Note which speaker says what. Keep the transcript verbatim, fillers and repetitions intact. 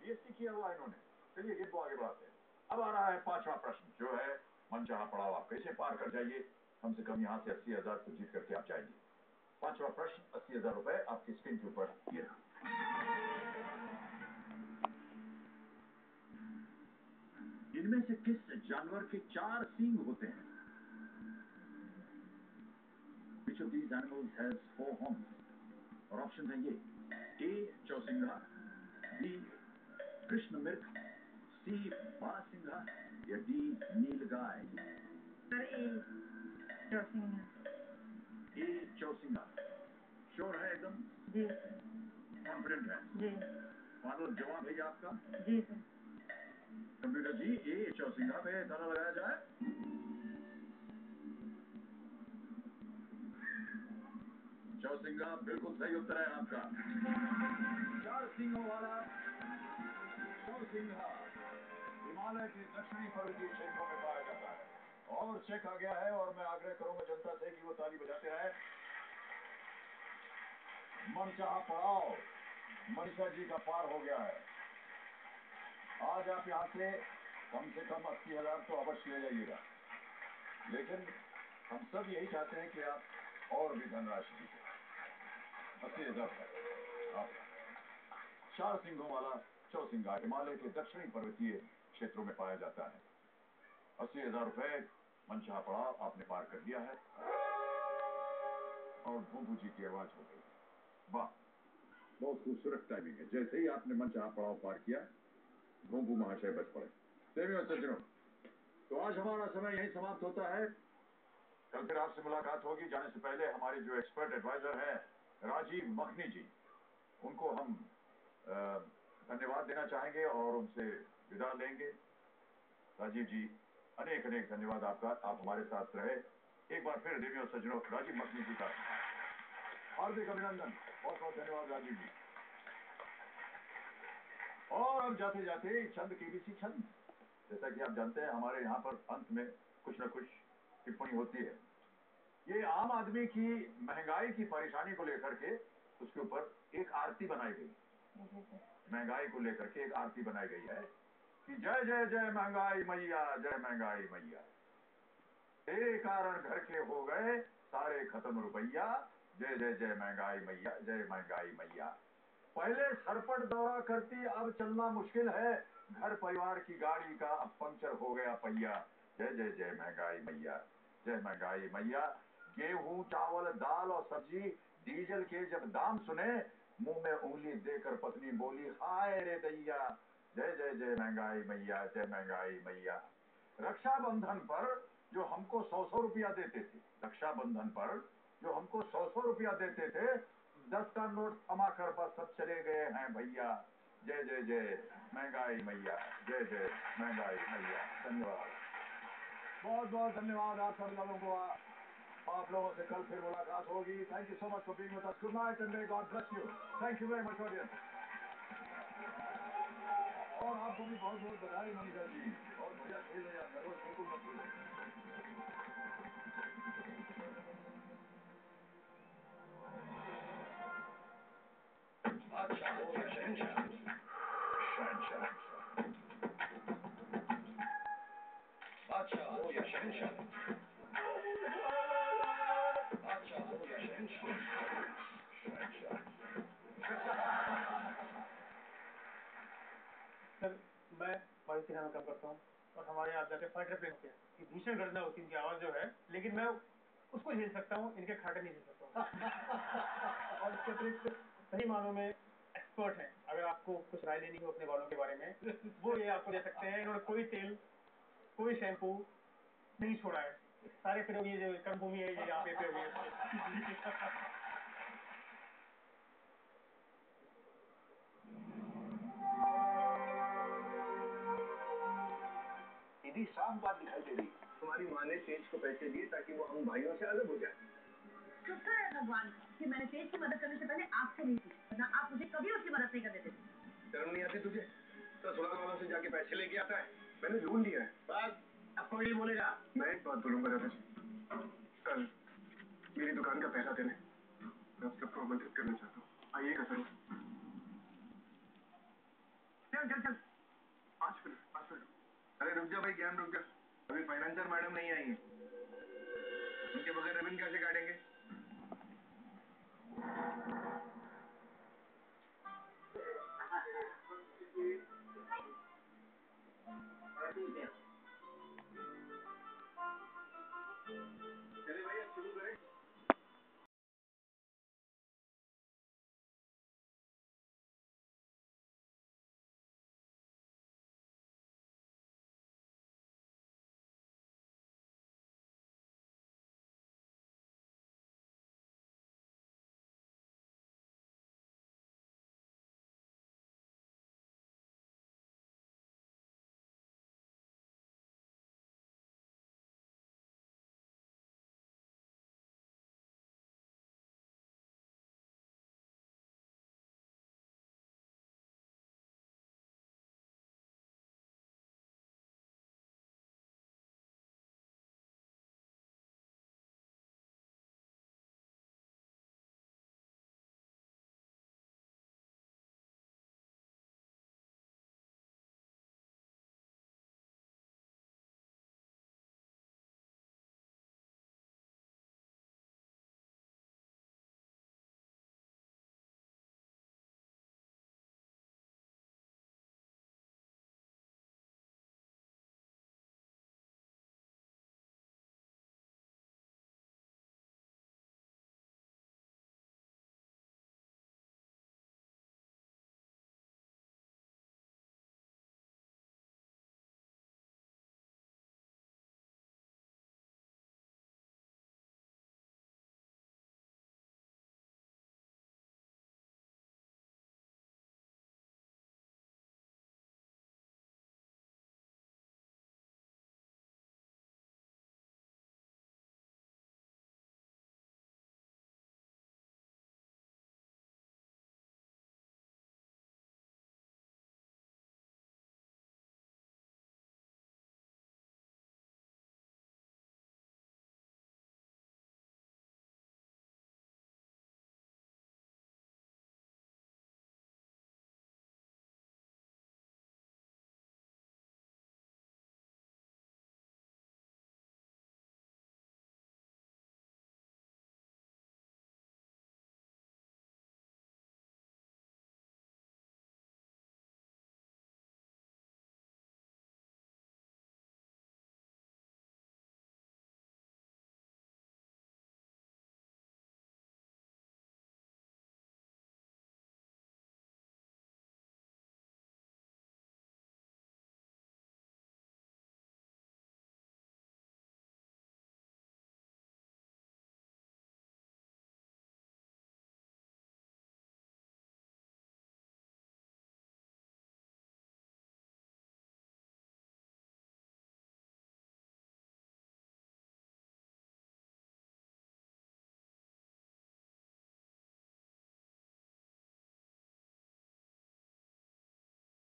Speaker 1: PhD किया हुआ इन्होंने। चलिए गेम को आगे बढ़ाते हैं। अब आ रहा है पांचवा प्रश्न, जो है मनचाहा पड़ाव आप कैसे पार कर जाइए। कम से कम यहाँ से अस्सी हजार को जीत करके आप जाएंगे। पांचवा प्रश्न, अस्सी हजार रुपए आपकी स्क्रीन के ऊपर ये रहा। इनमें से किस जानवर के चार सींग होते हैं? Which of these animals has four horns? और ऑप्शन है ये, ए चौसिंघा, बी कृष्ण मृग, सी बारहसिंघा या डी नीलगाय।
Speaker 2: सर ए चौसिंघा।
Speaker 1: ए चौसिंघा श्योर है एकदम?
Speaker 2: जी।
Speaker 1: कॉन्फिडेंट है?
Speaker 2: जी।
Speaker 1: फाइनल जवाब है ये आपका?
Speaker 2: जी सर।
Speaker 1: कंप्यूटर जी, ए चौसिंघा पे ताला लगाया जाए। चौसिंघा बिल्कुल सही उत्तर है आपका। चार सींगों वाला चौसिंघा हिमालय के दक्षिणी पर्वतीय क्षेत्रों में पाया जाता है। और चेक आ गया है, और मैं आग्रह करूंगा जनता से कि वो ताली बजाते रहे। मनचाहा पड़ाव मनीषा जी का पार हो गया है। आज आप यहाँ से कम से कम अस्सी हजार तो अवश्य ले जाइएगा, लेकिन हम सब यही चाहते हैं कि आप और भी धनराशि दीजिए। अस्सी हजार आप चार सिंघों वाला चौसिंघा हिमालय के दक्षिणी पर्वतीय क्षेत्रों में पाया जाता है। अस्सी हजार रुपए मनचाहा पड़ाव आपने पार कर दिया है। और भूभू जी की आवाज हो गई। वाह, बहुत खूबसूरत टाइमिंग है। जैसे ही आपने मनचाहा पड़ाव पार किया, भूभू महाशय बच पड़े। प्रेमियों सज्जनों, तो आज हमारा समय यही समाप्त होता है। कल फिर आपसे मुलाकात होगी। जाने से पहले हमारे जो एक्सपर्ट एडवाइजर हैं राजीव मखनी जी, उनको हम धन्यवाद देना चाहेंगे और उनसे विदा लेंगे। राजीव जी, अनेक अनेक धन्यवाद आपका, आप हमारे साथ रहे। एक बार फिर प्रेमियों सज्जनों, राजीव मखनी जी का हार्दिक अभिनंदन। बहुत बहुत धन्यवाद राजीव जी। और अब जाते जाते चंद केबीसी छंद। जैसा कि आप जानते हैं, हमारे यहाँ पर अंत में कुछ न कुछ टिप्पणी होती है। ये आम आदमी की महंगाई की परेशानी को लेकर के उसके ऊपर एक आरती बनाई गई। महंगाई को लेकर के एक आरती बनाई गई है कि जय जय जय महंगाई मैया, जय महंगाई मैया, तेरे कारण घर के हो गए सारे खत्म रुपया, जय जय जय महंगाई मैया, जय महंगाई मैया। पहले सरपट दौरा करती, अब चलना मुश्किल है, घर परिवार की गाड़ी का अब पंक्चर हो गया पहिया, जय जय जय महंगाई मैया, जय महंगाई मैया। गेहूं चावल दाल और सब्जी डीजल के जब दाम सुने, मुंह में उंगली देकर पत्नी बोली हाय रे दैया, जय जय जय महंगाई मैया, जय महंगाई मैया। रक्षाबंधन पर जो हमको सौ सौ रुपया देते थे, रक्षाबंधन पर जो हमको सौ सौ रुपया देते थे, दस का नोट थमा कर बस सब चले गए हैं भैया, जय जय जय महंगाई मैया, जय जय महंगाई मैया। धन्यवाद, बहुत बहुत धन्यवाद आप सब लोगों को। आप लोगों से कल फिर मुलाकात होगी। Thank you so much for being with us. Good night and may God bless you. Thank you very much audience. और आपको भी बहुत बहुत बधाई मनीषा जी, बहुत बढ़िया खेल रहे हैं, रोज बिल्कुल मत भूलें। बादशाह हो या शहंशाह, शहंशाह, बादशाह हो या शहंशाह, बादशाह हो या शहंशाह, शहंशाह।
Speaker 3: सर, मैं वायुसेना में काम करता हूँ और हमारे यहाँ जाके फाइटर प्लेन होते हैं कि भीषण गर्जना होती है, इनकी आवाज़ जो है, लेकिन मैं उसको झेल सकता हूँ, इनके खाटे नहीं झेल सकता हूँ। और इसके अतिरिक्त सही मानों में एक्सपर्ट हैं। अगर आपको कुछ राय लेनी हो अपने बालों के बारे में, वो ये आपको दे सकते हैं। इन्होंने कोई तेल, कोई शैम्पू नहीं छोड़ा है। सारे प्रयोग ये जो कर्मभूमि है, ये यहाँ पे प्रयोग है।
Speaker 1: सीधी साफ बात दिखाई दे रही। तुम्हारी माँ ने तेज को पैसे दिए ताकि वो हम भाइयों से अलग हो जाए।
Speaker 2: शुक्र है भगवान कि मैंने तेज की मदद करने से पहले आपसे नहीं की, वरना आप मुझे कभी उसकी मदद नहीं करने देते।
Speaker 1: शर्म नहीं आती तुझे? ससुराल वालों से जाके पैसे लेके आता है। मैंने लोन लिया है। बस अब कोई नहीं बोलेगा। मैं एक बात बोलूंगा दादा जी, कल मेरी दुकान का पहला दिन है। मैं आप सबको आमंत्रित करना चाहता हूँ, आइएगा जरूर। चल चल चल पाँच मिनट पाँच मिनट अरे रुक जा भाई, ज्ञान रुक जा, अभी फाइनेंसर मैडम नहीं आई है, उनके बगैर रिबन कैसे काटेंगे?